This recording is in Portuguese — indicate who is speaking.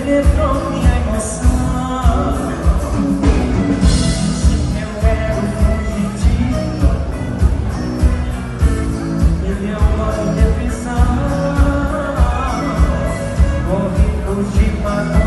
Speaker 1: levou minha emoção. Eu era um fugitivo, ele é uma depressão. Morri por te matar.